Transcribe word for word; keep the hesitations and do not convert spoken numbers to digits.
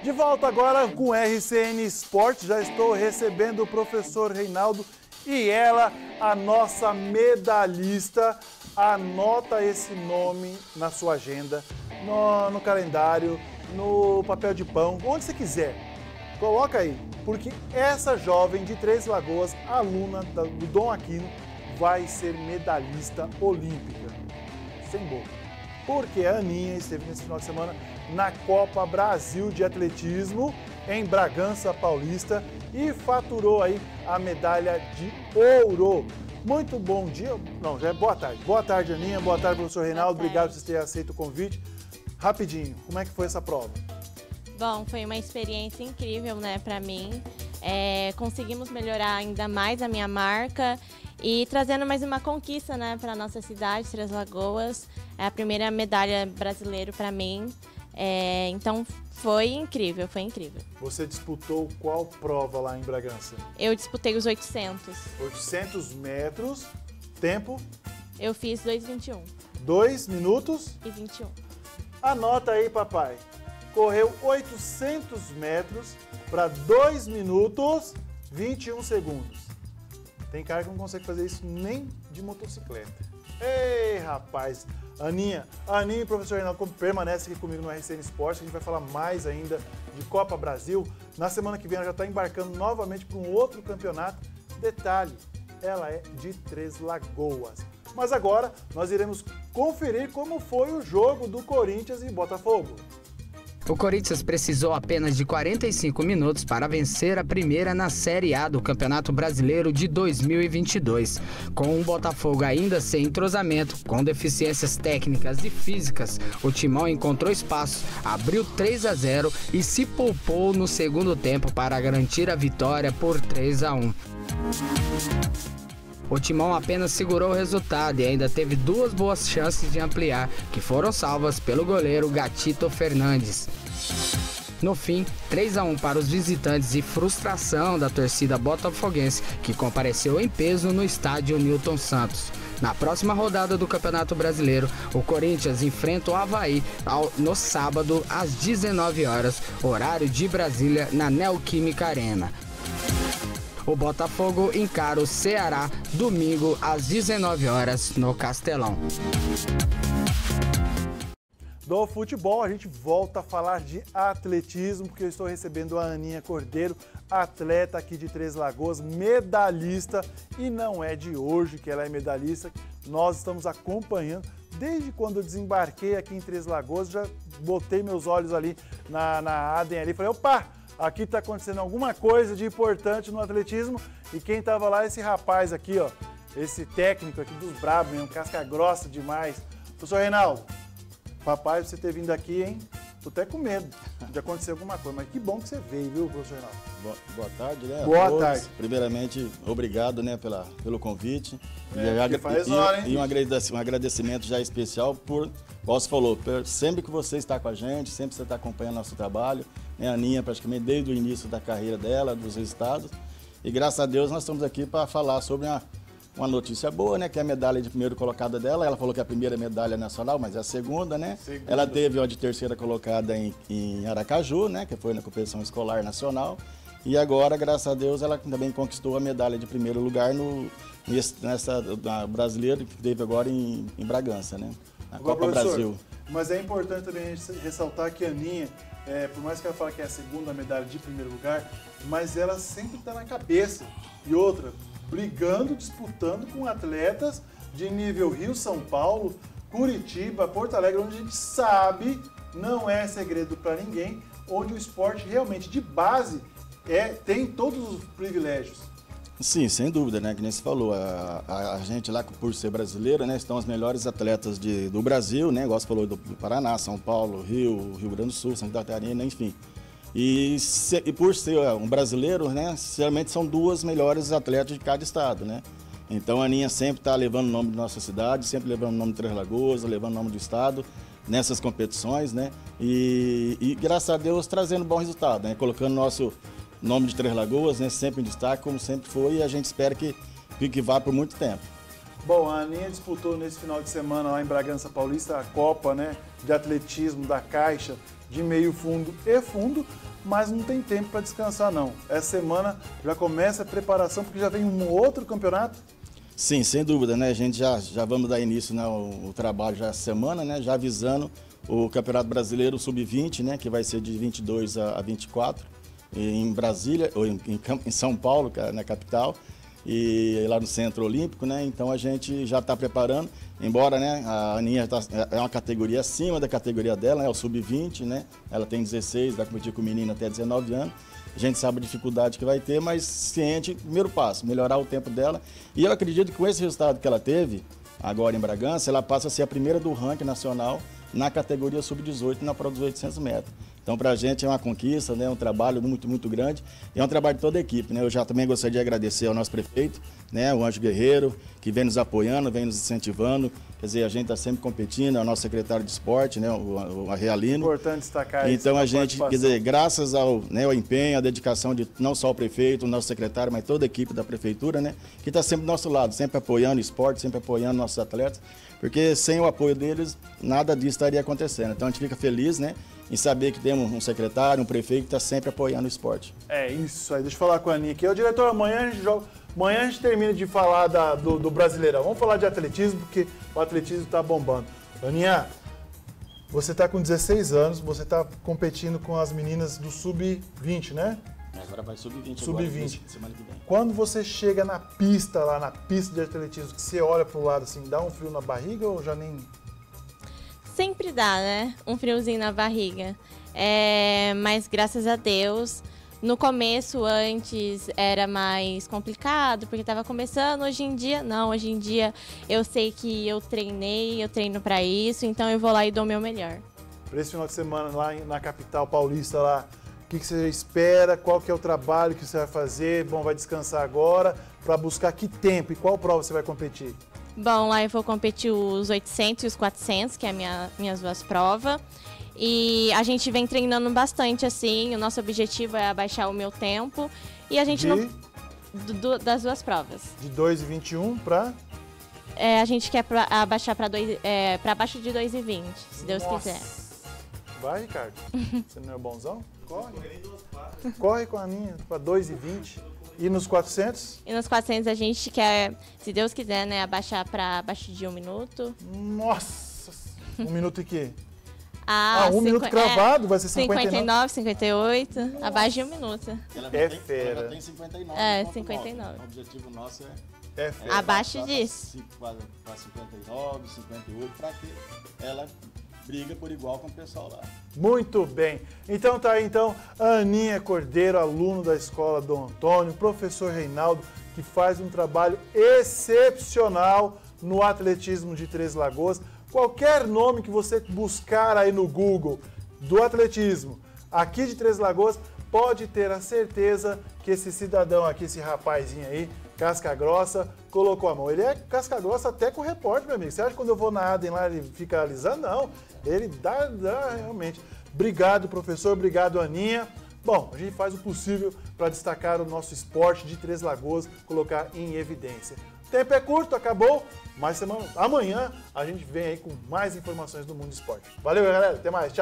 De volta agora com o R C N Esporte, já estou recebendo o professor Reinaldo e ela, a nossa medalhista. Anota esse nome na sua agenda, no, no calendário, no papel de pão, onde você quiser. Coloca aí, porque essa jovem de Três Lagoas, aluna do Dom Aquino, vai ser medalhista olímpica. Sem boca. Porque a Aninha esteve nesse final de semana na Copa Brasil de Atletismo em Bragança Paulista e faturou aí a medalha de ouro. Muito bom dia, não, já é boa tarde. Boa tarde, Aninha, boa tarde, professor Reinaldo, obrigado por vocês terem aceito o convite. Rapidinho, como é que foi essa prova? Bom, foi uma experiência incrível, né, para mim. É, conseguimos melhorar ainda mais a minha marca e trazendo mais uma conquista, né, para nossa cidade, Três Lagoas. É a primeira medalha brasileira para mim. É, então foi incrível, foi incrível. Você disputou qual prova lá em Bragança? Eu disputei os oitocentos. oitocentos metros, tempo? Eu fiz dois e vinte e um. dois minutos? E vinte e um. Anota aí, papai. Correu oitocentos metros para dois minutos e vinte e um segundos. Tem cara que não consegue fazer isso nem de motocicleta. Ei, rapaz! Aninha, Aninha e o professor Reinaldo permanece aqui comigo no R C N Esporte. A gente vai falar mais ainda de Copa Brasil. Na semana que vem ela já está embarcando novamente para um outro campeonato. Detalhe, ela é de Três Lagoas. Mas agora nós iremos conferir como foi o jogo do Corinthians e Botafogo. O Corinthians precisou apenas de quarenta e cinco minutos para vencer a primeira na Série A do Campeonato Brasileiro de dois mil e vinte e dois. Com o Botafogo ainda sem entrosamento, com deficiências técnicas e físicas, o Timão encontrou espaço, abriu três a zero e se poupou no segundo tempo para garantir a vitória por três a um. O Timão apenas segurou o resultado e ainda teve duas boas chances de ampliar, que foram salvas pelo goleiro Gatito Fernandes. No fim, três a um para os visitantes e frustração da torcida botafoguense, que compareceu em peso no estádio Newton Santos. Na próxima rodada do Campeonato Brasileiro, o Corinthians enfrenta o Avaí ao, no sábado às dezenove horas, horário de Brasília, na Neoquímica Arena. O Botafogo encara o Ceará domingo às dezenove horas no Castelão. Do futebol, a gente volta a falar de atletismo, porque eu estou recebendo a Aninha Cordeiro, atleta aqui de Três Lagoas, medalhista, e não é de hoje que ela é medalhista, nós estamos acompanhando. Desde quando eu desembarquei aqui em Três Lagoas, já botei meus olhos ali na, na Adem ali, falei, opa! Aqui está acontecendo alguma coisa de importante no atletismo e quem estava lá é esse rapaz aqui, ó, esse técnico aqui dos brabos mesmo, casca grossa demais. Professor Reinaldo, papai, você ter vindo aqui, hein? Tô até com medo de acontecer alguma coisa, mas que bom que você veio, viu, professor Reinaldo? Boa, boa tarde, né? Boa todos. tarde. Primeiramente, obrigado, né, pela, pelo convite. É, e, faz e, hora, hein? e um, agradecimento, um agradecimento já especial por, como você falou, por, sempre que você está com a gente, sempre que você está acompanhando nosso trabalho, né, a Aninha praticamente desde o início da carreira dela, dos resultados. E graças a Deus nós estamos aqui para falar sobre uma, uma notícia boa, né, que é a medalha de primeiro colocada dela. Ela falou que é a primeira medalha nacional, mas é a segunda, né? Segunda. Ela teve uma de terceira colocada em, em Aracaju, né, que foi na competição escolar nacional. E agora, graças a Deus, ela também conquistou a medalha de primeiro lugar no, nessa na brasileira que teve agora em, em Bragança, né? Na Agora, Copa Brasil. Mas é importante também a gente ressaltar que a Aninha, é, por mais que ela fale que é a segunda medalha de primeiro lugar, mas ela sempre está na cabeça. E outra, brigando, disputando com atletas de nível Rio, São Paulo, Curitiba, Porto Alegre, onde a gente sabe, não é segredo para ninguém, onde o esporte realmente de base é, tem todos os privilégios. Sim, sem dúvida, né? Que nem você falou, a, a, a gente lá, por ser brasileira, né? Estão os melhores atletas de, do Brasil, né? Igual você falou do, do Paraná, São Paulo, Rio, Rio Grande do Sul, Santa Catarina, enfim. E, se, e por ser um brasileiro, né? Geralmente são duas melhores atletas de cada estado, né? Então a Aninha sempre está levando o nome da nossa cidade, sempre levando o nome de Três Lagoas, levando o nome do estado nessas competições, né? E, e graças a Deus trazendo bom resultado, né? Colocando nosso nome de Três Lagoas, né, sempre em destaque, como sempre foi, e a gente espera que, que vá por muito tempo. Bom, a Aninha disputou nesse final de semana lá em Bragança Paulista a Copa, né, de atletismo da Caixa de meio fundo e fundo, mas não tem tempo para descansar não. Essa semana já começa a preparação, porque já vem um outro campeonato. Sim, sem dúvida, né? A gente já, já vamos dar início, né, o, o trabalho já essa semana, né? Já avisando o Campeonato Brasileiro sub vinte, né? Que vai ser de vinte e dois a vinte e quatro, em Brasília, ou em, em, em São Paulo, na capital, e lá no Centro Olímpico, né? Então a gente já está preparando, embora, né, a Aninha tá, é uma categoria acima da categoria dela, né? É o sub vinte, né? Ela tem dezesseis, vai competir com o menino até dezenove anos. A gente sabe a dificuldade que vai ter, mas ciente, primeiro passo, melhorar o tempo dela. E eu acredito que com esse resultado que ela teve, agora em Bragança, ela passa a ser a primeira do ranking nacional na categoria sub dezoito, na prova dos oitocentos metros. Então, para a gente é uma conquista, né, um trabalho muito, muito grande. E é um trabalho de toda a equipe, né? Eu já também gostaria de agradecer ao nosso prefeito, né, o Anjo Guerreiro, que vem nos apoiando, vem nos incentivando. Quer dizer, a gente está sempre competindo, é o nosso secretário de esporte, né, o, o Arrealino. Importante destacar isso. Então, a gente, quer dizer, graças ao, né, ao empenho, à dedicação de não só o prefeito, o nosso secretário, mas toda a equipe da prefeitura, né, que está sempre do nosso lado, sempre apoiando o esporte, sempre apoiando nossos atletas, porque sem o apoio deles, nada disso estaria acontecendo. Então, a gente fica feliz, né, em saber que temos um secretário, um prefeito que está sempre apoiando o esporte. É isso aí, deixa eu falar com a Aninha aqui. Ô, diretor, amanhã a gente joga... Amanhã a gente termina de falar da, do, do Brasileirão. Vamos falar de atletismo, porque o atletismo está bombando. Aninha, você está com dezesseis anos, você está competindo com as meninas do sub vinte, né? Agora vai sub vinte. sub vinte. Semana que vem. Quando você chega na pista, lá na pista de atletismo, que você olha para o lado assim, dá um frio na barriga ou já nem... Sempre dá, né? Um friozinho na barriga. É, mas graças a Deus, no começo, antes, era mais complicado, porque estava começando. Hoje em dia, não. Hoje em dia, eu sei que eu treinei, eu treino para isso, então eu vou lá e dou o meu melhor. Para esse final de semana, lá na capital paulista, lá, o que, que você espera? Qual que é o trabalho que você vai fazer? Bom, vai descansar agora para buscar que tempo e qual prova você vai competir? Bom, lá eu vou competir os oitocentos e os quatrocentos, que é a minha, minhas duas provas. E a gente vem treinando bastante, assim, o nosso objetivo é abaixar o meu tempo. E a gente De? não... Do, das duas provas. De dois e vinte e um para? É, a gente quer pra, abaixar para é, abaixo de dois e vinte, se Deus Nossa. quiser. Vai, Ricardo. Você não é bonzão? Corre. Corre com a Aninha para dois e vinte. E nos quatrocentos? E nos quatrocentos a gente quer, se Deus quiser, né, abaixar para abaixo de um minuto. Nossa! Um minuto e quê? Ah, ah um cinqu... minuto cravado, é, vai ser cinquenta e nove? cinquenta e oito, abaixo de um minuto. Ela é tem, fera. Ela tem cinquenta e nove. É, cinquenta e nove. O objetivo nosso é... É fera. é abaixo passar disso. Para cinquenta e nove, cinquenta e oito, para que ela briga por igual com o pessoal lá. Muito bem. Então tá aí, então, a Aninha Cordeiro, aluno da Escola Dom Antônio, professor Reinaldo, que faz um trabalho excepcional no atletismo de Três Lagoas. Qualquer nome que você buscar aí no Google do atletismo aqui de Três Lagoas, pode ter a certeza que esse cidadão aqui, esse rapazinho aí, casca grossa, colocou a mão. Ele é casca grossa até com o repórter, meu amigo. Você acha que quando eu vou na Adem lá ele fica alisando? Não, ele dá, dá realmente. Obrigado, professor. Obrigado, Aninha. Bom, a gente faz o possível para destacar o nosso esporte de Três Lagoas, colocar em evidência. O tempo é curto, acabou, mas semana, amanhã a gente vem aí com mais informações do mundo do esporte. Valeu, galera. Até mais. Tchau.